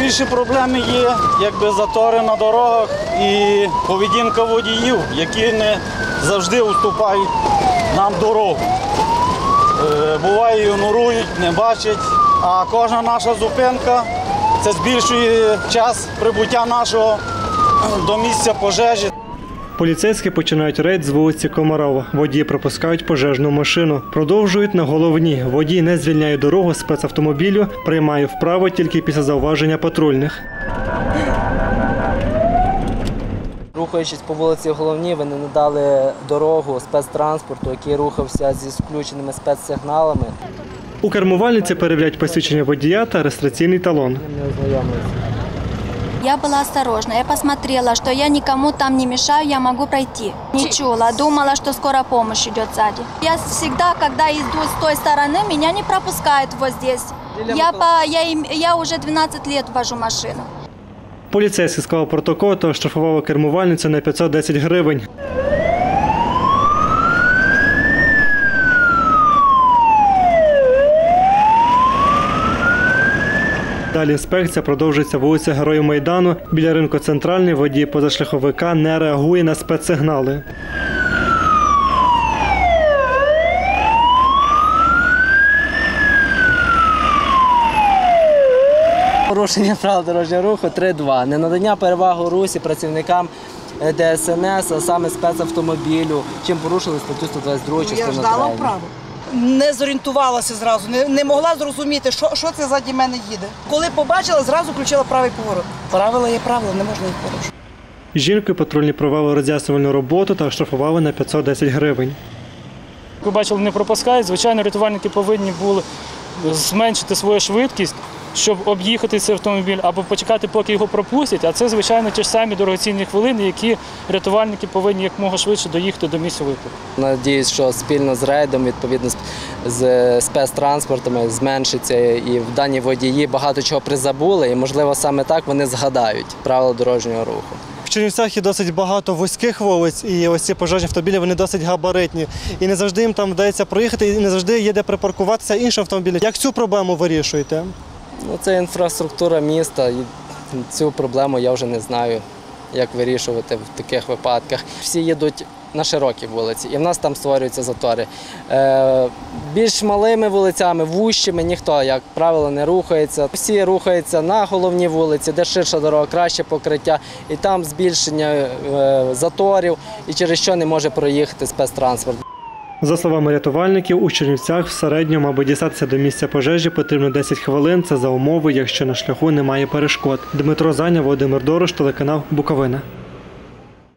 Найбільші проблеми є, затори на дорогах і поведінка водіїв, які не завжди уступають нам дорогу. Буває, ігнорують, не бачать, а кожна наша зупинка – це збільшує час прибуття нашого до місця пожежі. Поліцейські починають рейд з вулиці Комарова. Водії пропускають пожежну машину. Продовжують на головній. Водій не звільняє дорогу спецавтомобілю, приймає вправо тільки після зауваження патрульних. Рухаючись по вулиці Головній, вони не дали дорогу спецтранспорту, який рухався зі включеними спецсигналами. У кермувальниці перевіряють посвідчення водія та реєстраційний талон. Я была осторожна. Я посмотрела, что я никому там не мешаю, я могу пройти. Не чула, думала, что скорая помощь идет сзади. Я всегда, когда иду с той стороны, меня не пропускают вот здесь. Я уже 12 лет вожу машину. Поліцейський склав протокол та оштрафував кермувальницю на 510 гривень. Далі інспекція продовжується вулиця Героїв Майдану. Біля ринку Центральний водій позашляховика не реагує на спецсигнали. Порушення правил дорожнього руху 3.2. Ненадання переваги у русі працівникам ДСНС, а саме спецавтомобілю, чим порушили статтю 122 частину 3. Я ждала вправо. Не зорієнтувалася зразу, не могла зрозуміти, що це ззаді мене їде. Коли побачила, зразу включила правий поворот. Правила є правила, не можна їх порушити. Жінкою патрульні провели роз'яснювальну роботу та оштрафували на 510 гривень. Ви бачили, не пропускають. Звичайно, рятувальники повинні були зменшити свою швидкість, щоб об'їхати цей автомобіль або почекати, поки його пропустять. А це, звичайно, ті ж самі дорогоцінні хвилини, які рятувальники повинні якомога швидше доїхати до місця виклику. Надіюсь, що спільно з рейдом, відповідно з спецтранспортами, зменшиться і в дані водії багато чого призабули, і, можливо, саме так вони згадають правила дорожнього руху. В Чернівцях є досить багато вузьких вулиць, і ось ці пожежні автомобілі, вони досить габаритні. І не завжди їм там вдається проїхати, і не завжди є де припаркуватися інші автомобілі. Як цю проблему вирішуєте? Це інфраструктура міста, і цю проблему я вже не знаю, як вирішувати в таких випадках. Всі їдуть на широкі вулиці, і в нас там створюються затори. Більш малими вулицями, вущими ніхто, як правило, не рухається. Всі рухаються на головній вулиці, де ширша дорога, краще покриття, і там збільшення заторів, і через що не може проїхати спецтранспорт. За словами рятувальників, у Чернівцях в середньому, аби дістатися до місця пожежі, потрібно 10 хвилин. Це за умови, якщо на шляху немає перешкод. Дмитро Заня, Володимир Дорош, телеканал Буковина.